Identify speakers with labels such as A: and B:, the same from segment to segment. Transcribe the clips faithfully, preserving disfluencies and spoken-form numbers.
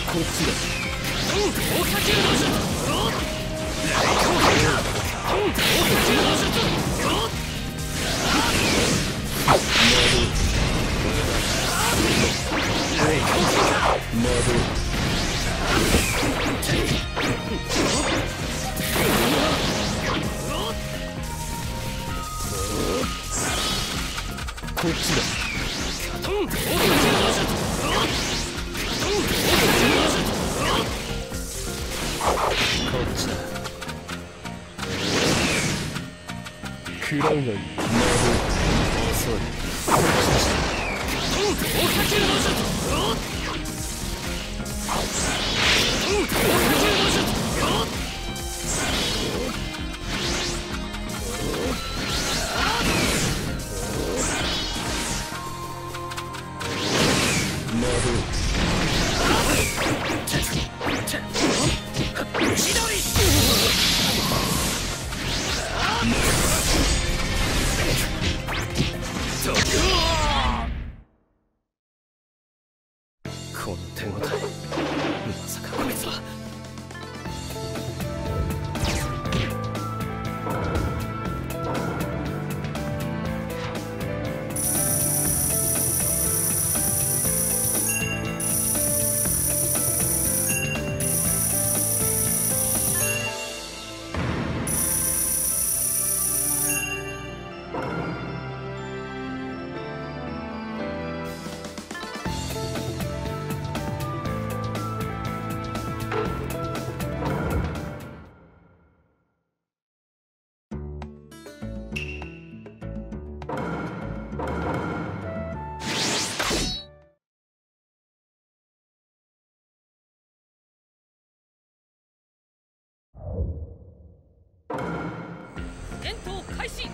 A: こっちだ。こっちだ。食らうがいい。遅い。こっちだし。この手応え、まさかこいつは。
B: 戦闘開始。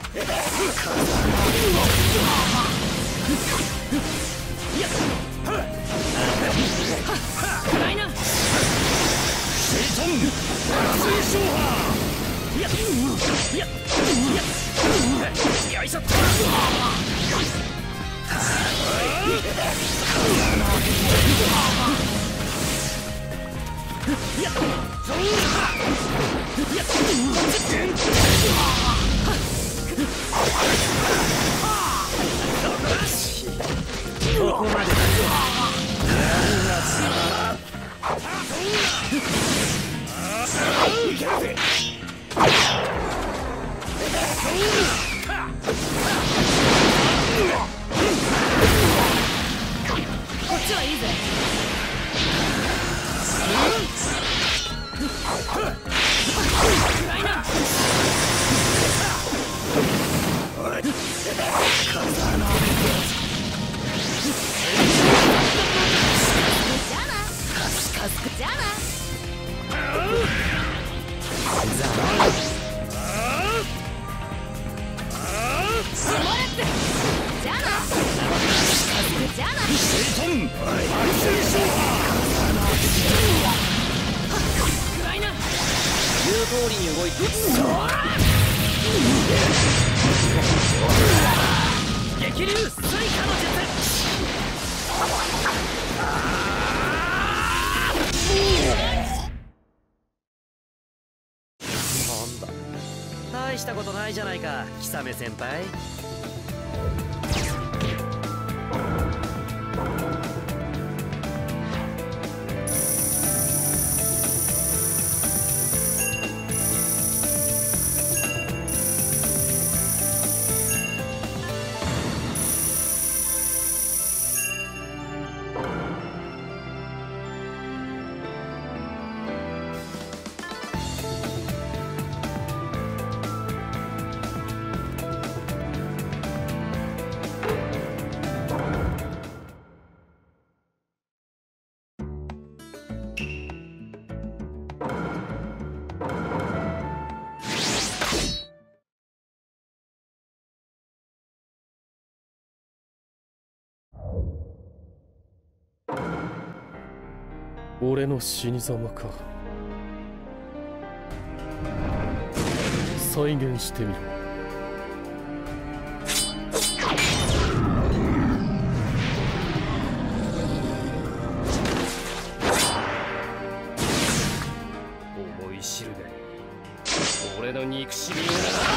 B: 暗いな。シェイトン水晶波。いやいやいやよいしょっと。いやゾーンいやここまでだ。いけるぜ。こっちはいいぜ。暗いな。おい風のじゃあな。カスカじゃあな。じゃあな。じゃあな。シェイトン安全勝負。暗いな。言う通りに動いて。激流スイカの術。なんだ、大したことないじゃないか、キサメ先輩。
A: 俺の死に様か。再現してみろ。
B: の憎しみをな。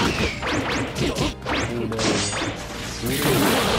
A: お前は俺を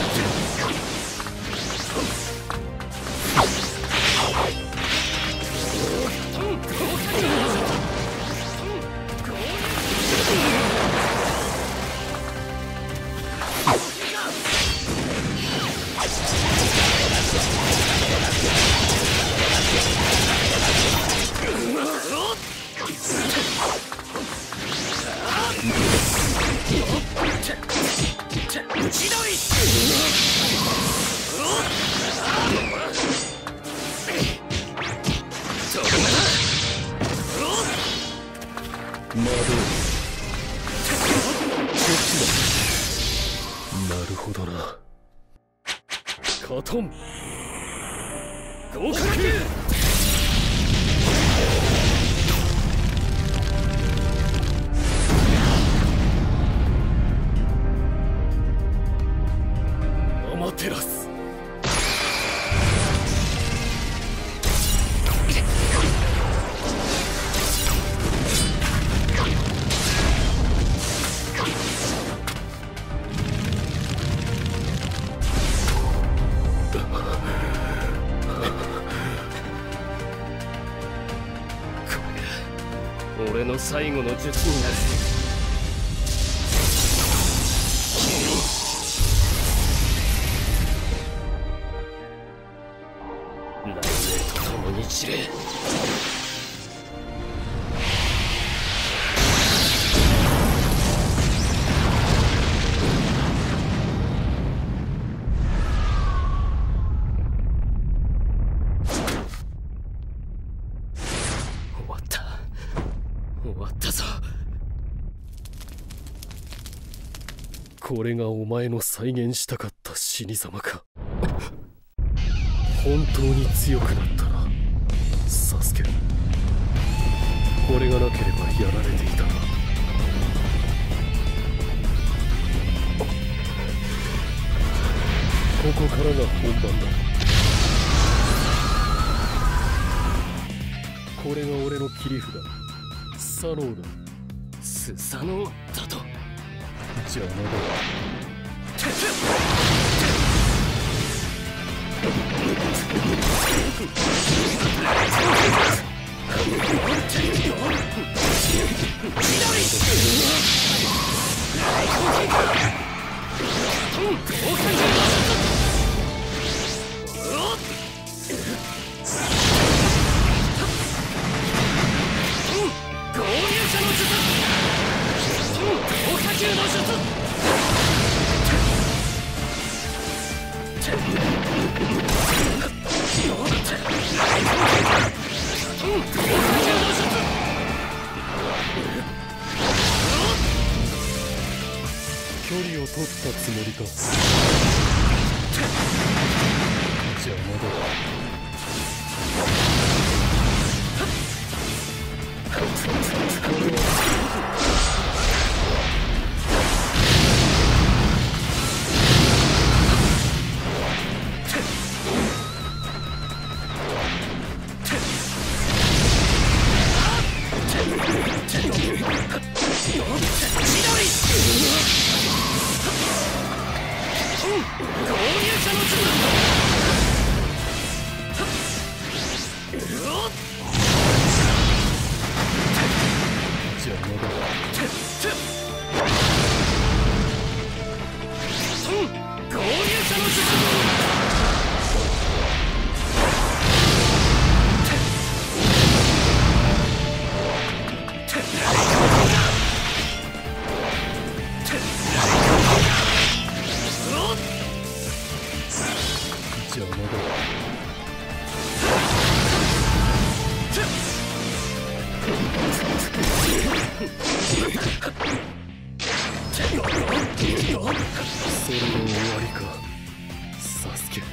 A: なるほどな。カトン合格。アマテラス。俺の最後の術になる。雷鳴と共に散れ。終わった。終わったぞ。これがお前の再現したかった死に様か。本当に強くなったな、サスケ。これがなければやられていたな。ここからが本番だ。これが俺の切り札、スサノオだ。スサノオだと邪魔だ。距離を取ったつもりか。邪魔だ。それで終わりか、サスケ。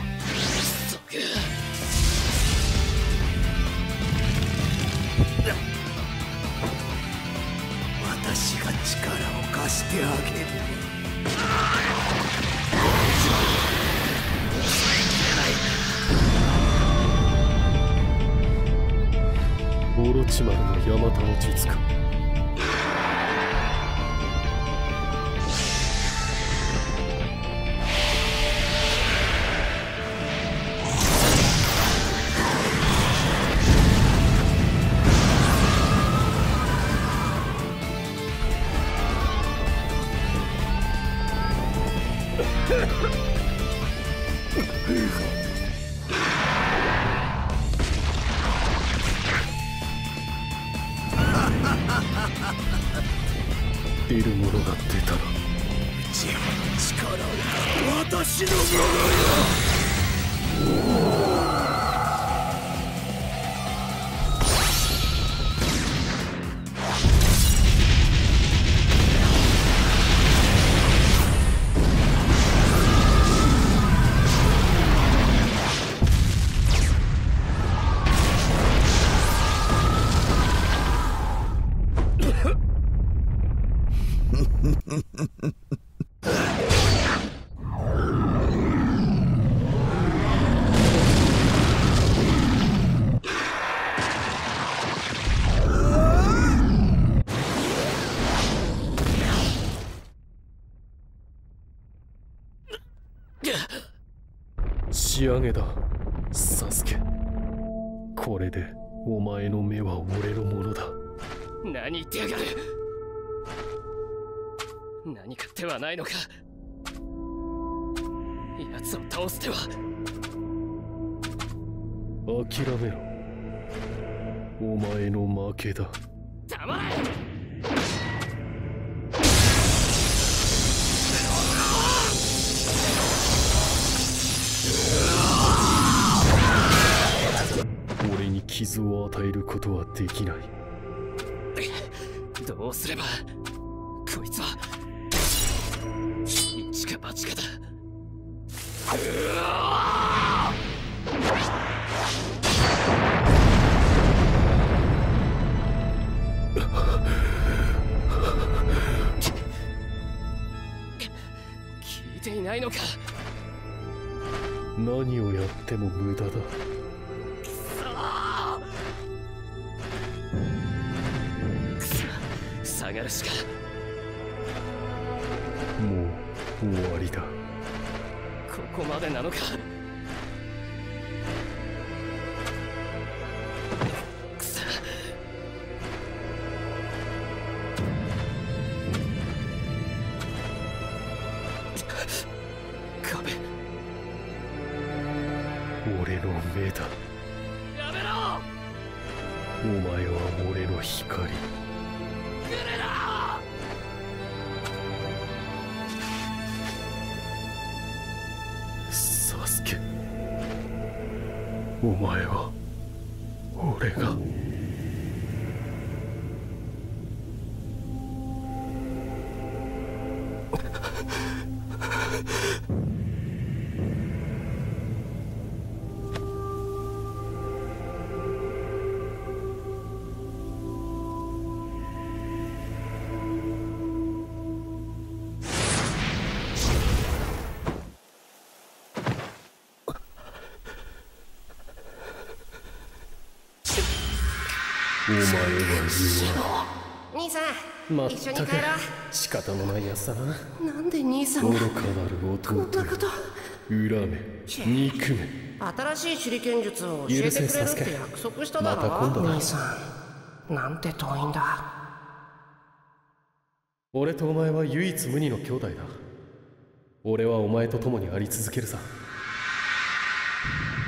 B: そっか。 私が力を貸してあげる。
A: オロチマルのヤマタの術か。出るものが出たら
B: 力は私のものよ。
A: 仕上げだ、サスケ。これでお前の目は俺のものだ。
C: 何言ってやがる。何か手はないのか。奴を倒す手は。
A: 諦めろ、お前の負けだ。
C: 黙れ。
A: 俺に傷を与えることはできない。
C: どうすれば。こいつは一か八かだ。聞いていないのか。
A: 何をやっても無駄だ。
C: 下がるしか。
A: もう終わりだ。
C: ここまでなのか。くそ。壁。
A: 俺の目だ。
C: やめろ。
A: お前は俺の光。サスケ、お前は俺が。お前は
D: 言う兄さん、
A: ま
D: 一緒に
A: ったく
D: 帰ろ
A: 仕方のないやつだな。
D: う。なんで兄さんが
A: 愚かなる
D: こん
A: 弟
D: なこと。
A: 恨め憎め。
D: 新しい手裏剣術を教えてくれるって約束しただろ。
A: また今度だ。
D: 兄さん、なんて遠いんだ。
A: 俺とお前は唯一無二の兄弟だ。俺はお前と共にあり続けるさ。